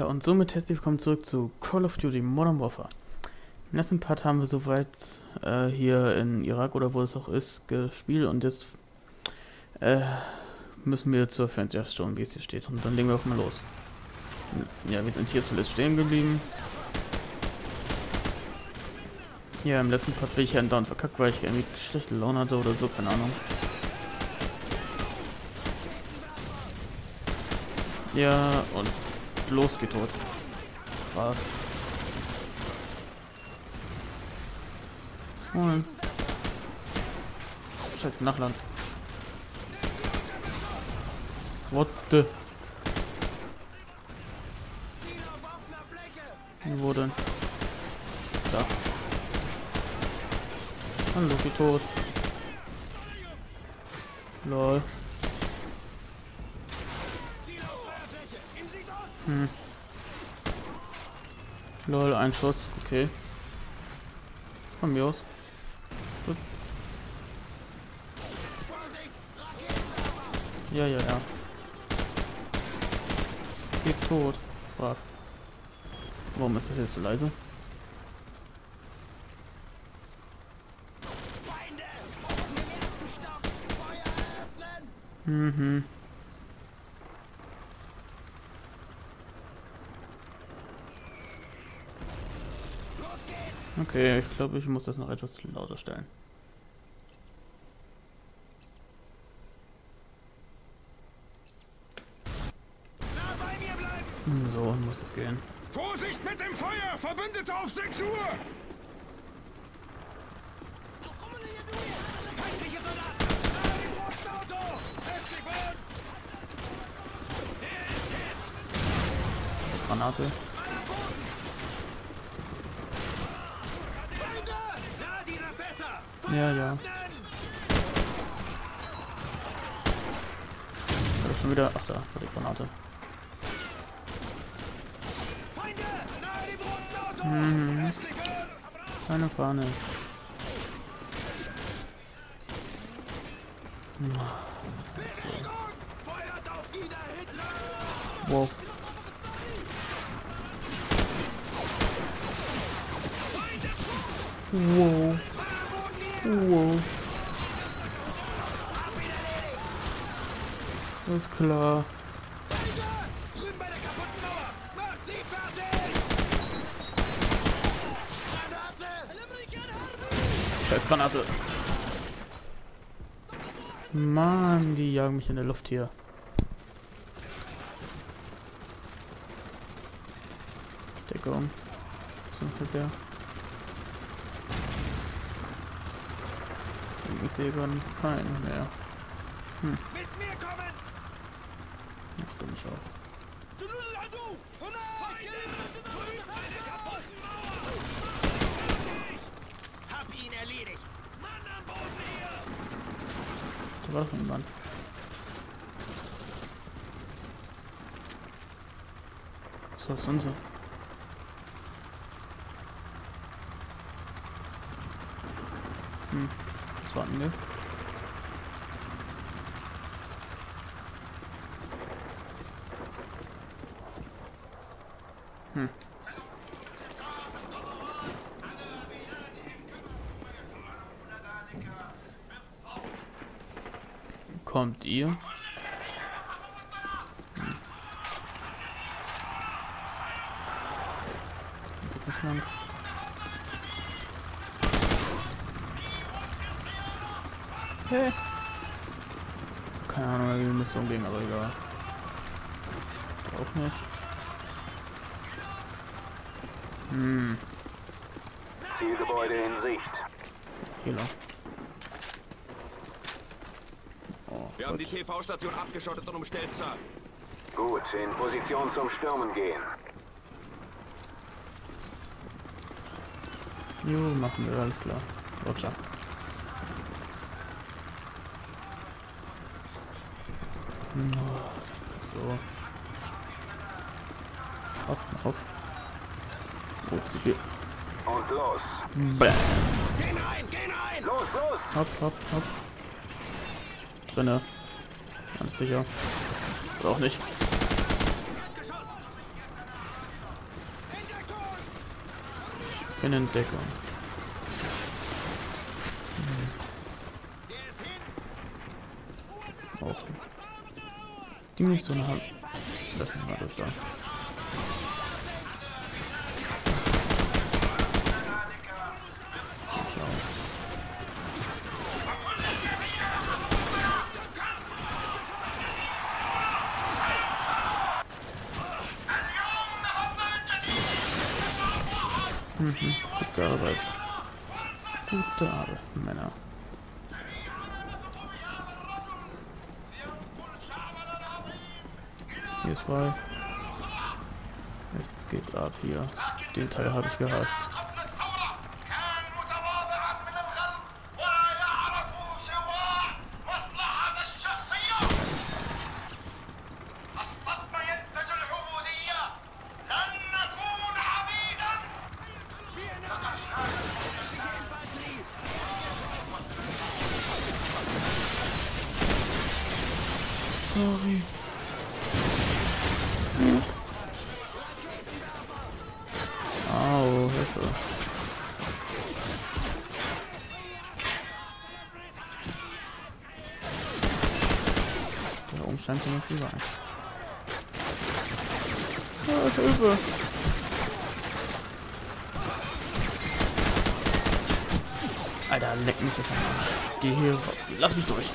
und somit herzlich willkommen zurück zu Call of Duty Modern Warfare. Im letzten Part haben wir soweit hier in Irak oder wo es auch ist, gespielt und jetzt müssen wir zur Fernsehstation, wie es hier steht. Und dann legen wir auch mal los. Ja, wir sind hier zuletzt stehen geblieben. Ja, im letzten Part bin ich ja andauernd verkackt, weil ich irgendwie schlechte Laune hatte oder so, keine Ahnung. Ja, und los geht tot. Krass. Und scheiße, Nachland. What the? Wo denn? Da. Hallo, geht tot. Lol. Lol, ein Schuss, okay. Von mir aus. Gut. Ja. Geht tot. Fuck. Warum ist das jetzt so leise? Okay, ich glaube, ich muss das noch etwas lauter stellen. So muss es gehen. Vorsicht mit dem Feuer! Verbündete auf 6 Uhr! Feindliche Soldaten! Nahe dem roten Auto! Östlich von uns! Granate. Ja. Da ist schon wieder. Ach, da war die Granate. Keine Fahne. Wow. Wow. Ist klar. Scheiß Granate. Mann, die jagen mich in der Luft hier. Deckung. So hat der. Ich sehe gar keinen mehr. Mit mir kommen! Ach, du mich auch. Hab ihn erledigt! Mann am Boden hier! Da war doch niemand. Was ist unser? Was warten wir? Kommt ihr? Hey. Keine Ahnung, wie die Mission ging, aber egal. Auch nicht. Zielgebäude in Sicht. Hier lang. Oh, Wir haben die TV-Station abgeschottet und umstellt, Sir. Gut, in Position zum Stürmen gehen. Jo, machen wir, alles klar. Roger. So. Auf. Oh, zu viel. Und los. Bäh. Geh rein! Los! Hopp. Drinne. Ganz sicher. Oder auch nicht. bin in Deckung. Auch die nicht so nah. Lass mich mal durch da. Gute Arbeit. Gute Arbeit, Männer. Hier ist frei. Jetzt geht's ab hier. Den Teil habe ich gehasst. Sorry. Au, Hilfe. Der oben scheint zu noch zu sein. Ah, Hilfe. Alter, leck mich jetzt an. Geh hier. Lass mich durch.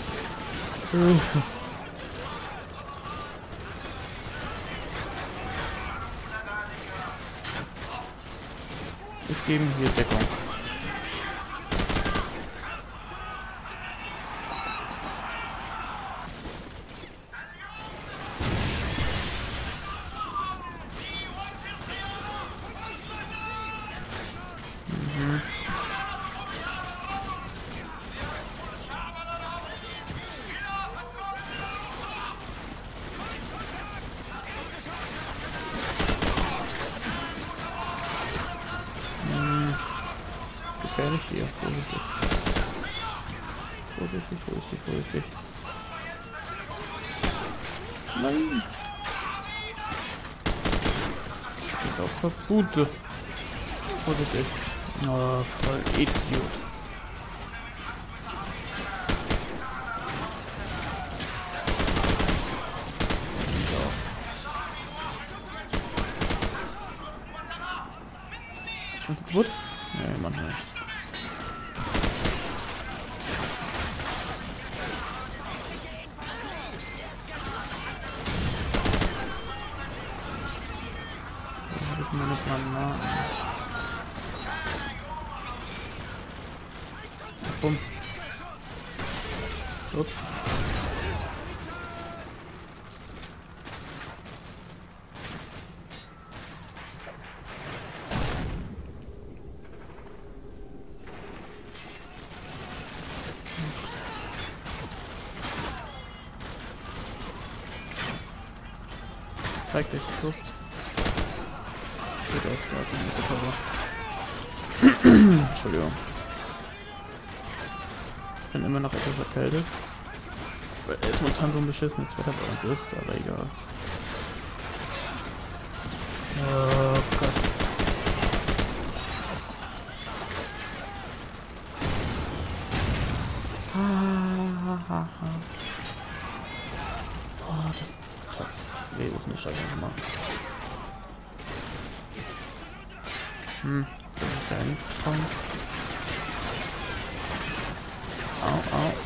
Ich gebe ihm hier Deckung. Gefährlich hier. Vorsichtig. Vorsichtig, vorsichtig, vorsichtig. Nein! Ich bin auch Verbote. Vorsichtig. Oh, voll Idiot. Kannst du kaputt? Nee, Mann, nicht. Meine Granaten. Bumm. Ups. Zeig dich, los. Entschuldigung. Ich bin immer noch etwas erkältet. Weil es momentan so ein beschissenes Wetter bei uns ist, aber egal. Oh Gott. Oh, das... Nee, das ist eine Scheiße gemacht. Das ist ja ein Fang. Au, au.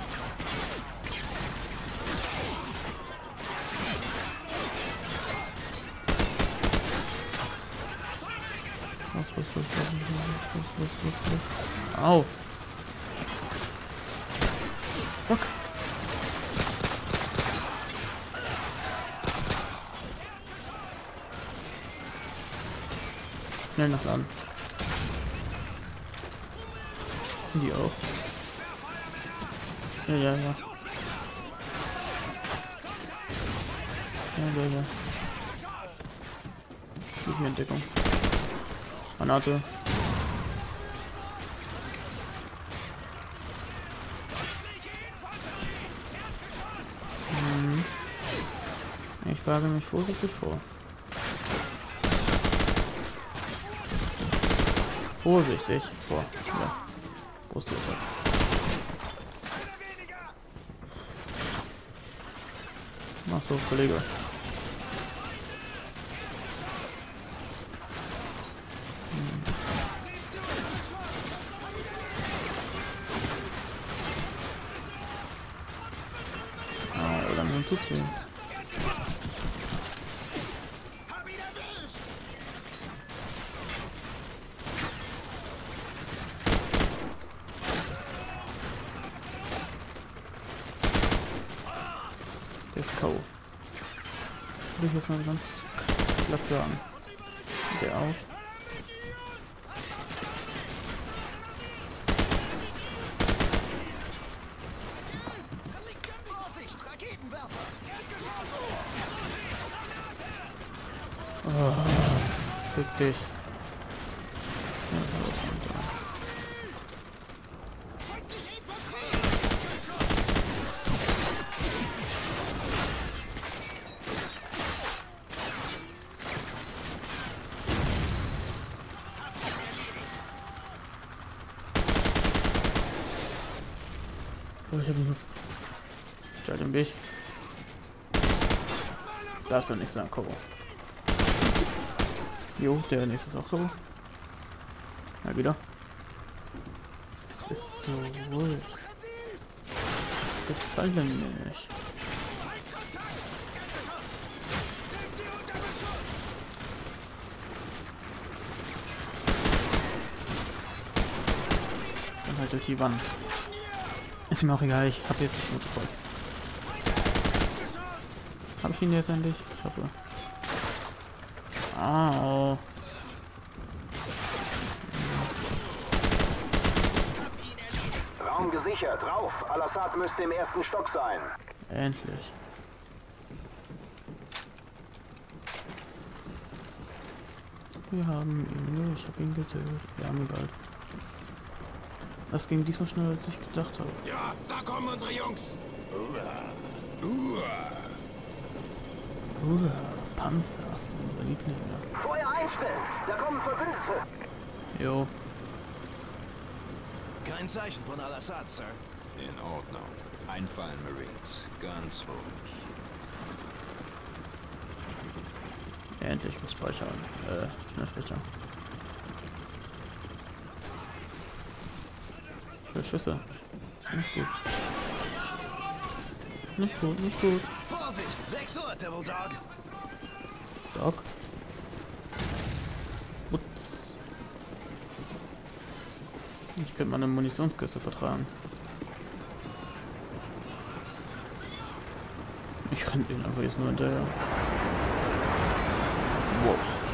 Was. Au. Fuck. Schnell nachladen. Die auch. Ja. Ja. Gib mir Entdeckung. Granate. Ich wage mich vorsichtig vor. Vorsichtig. Boah, ja. Wusste ich das. Mach so, Kollege. Dann tut's weh. Der ist K.O. Will ich jetzt mal ganz glatt sagen. Der auch. Oh, fick dich. Oh, ich hab ihn. Stell den Weg. Da ist der nächste Kobo. Jo, der nächste ist auch so. Mal wieder. Es ist so ruhig. Gefallen mir nicht. Dann halt durch die Wand. Ist mir auch egal, ich hab jetzt die Schmutz voll. Hab ich ihn jetzt endlich? Ich hoffe. Au. Raum gesichert, drauf. Al-Assad müsste im ersten Stock sein. Endlich. Wir haben ihn, ich habe ihn getötet. Wir haben ihn bald. Das ging diesmal schneller, als ich gedacht habe. Ja, da kommen unsere Jungs. Panzer. Unser Liebling. Feuer einstellen. Da kommen Verbündete. Jo. Kein Zeichen von Al-Assad, Sir. In Ordnung. Einfallen, Marines. Ganz ruhig. Endlich muss speichern. Schnellspeicher. Für Schüsse. Nicht gut. Nicht gut, nicht gut. Vorsicht! 6 Uhr, Devil Dog! Dog. Putz. Ich könnte mal eine Munitionskiste vertragen. Ich kann den einfach jetzt nur hinterher. Wow.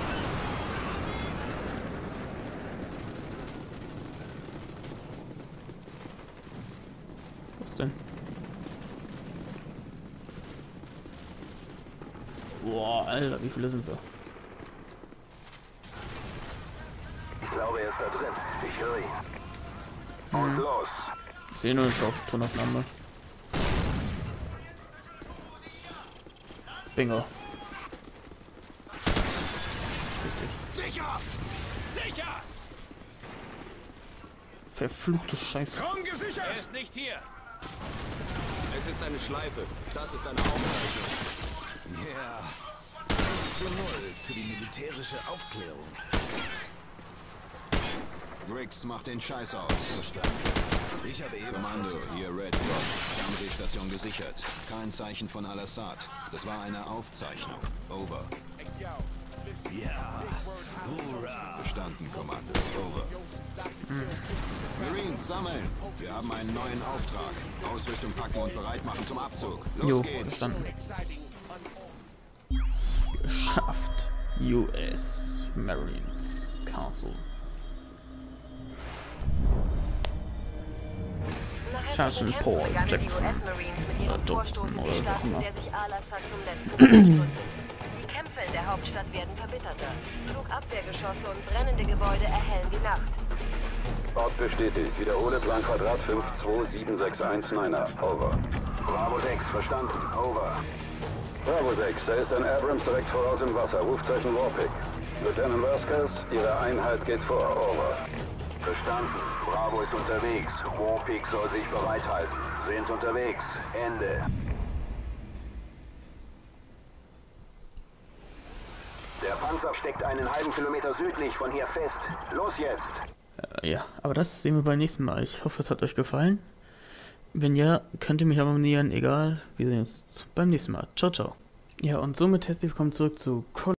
Was denn? Boah, Alter, wie viele sind wir? Ich glaube, er ist da drin. Ich höre ihn. Und los. Ich sehe nur eine Tonaufnahme. Bingo. Sicher! Sicher! Verfluchte Scheiße. Raum gesichert! Er ist nicht hier. Es ist eine Schleife. Das ist eine Aufzeichnung. Ja. 1:0 für die militärische Aufklärung. Riggs macht den Scheiß aus. Verstanden. Ich habe eh was Kommando, Besseres. hier Red Rock. Fernsehstation gesichert. Kein Zeichen von Al-Assad. Das war eine Aufzeichnung. Over. Ja. Hurra! Verstanden, Kommando. Over. Marines, sammeln. Wir haben einen neuen Auftrag. Ausrüstung packen und bereit machen zum Abzug. Los Jo, geht's. verstanden. Geschafft. US Marines Council. Sergeant Paul Jackson. Oder Johnson oder was auch immer. Der sich Al-Assad zum letzten Mal rüstet. Die Kämpfe in der Hauptstadt werden verbitterter. Flugabwehrgeschosse und brennende Gebäude erhellen die Nacht. Ort bestätigt. Wiederhole Plan Quadrat 52761 Niner. Over. Bravo 6, verstanden. Over. Bravo 6, da ist ein Abrams direkt voraus im Wasser. Rufzeichen Warpick. Lieutenant Vasquez, Ihre Einheit geht vor. Over. Verstanden. Bravo ist unterwegs. Warpick soll sich bereithalten. Sind unterwegs. Ende. Der Panzer steckt einen halben Kilometer südlich von hier fest. Los jetzt! Ja, aber das sehen wir beim nächsten Mal. Ich hoffe, es hat euch gefallen. Wenn ja, könnt ihr mich abonnieren, egal. Wir sehen uns beim nächsten Mal. Ciao, ciao. Ja, und somit herzlich willkommen zurück zu